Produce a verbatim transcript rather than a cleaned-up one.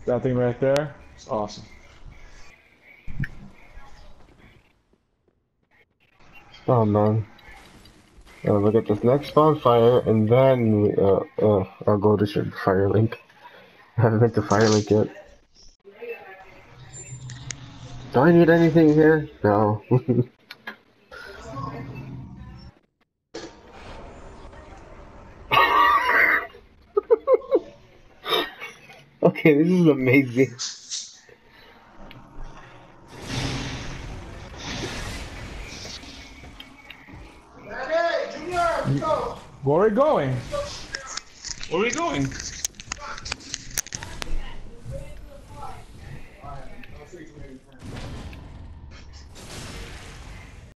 That thing right there. It's awesome. Oh man. Uh, look at this next bonfire, and then we, uh, uh, I'll go to sh- Firelink. I haven't been to Firelink yet. Do I need anything here? No. Okay, this is amazing. Where are we going? Where are we going?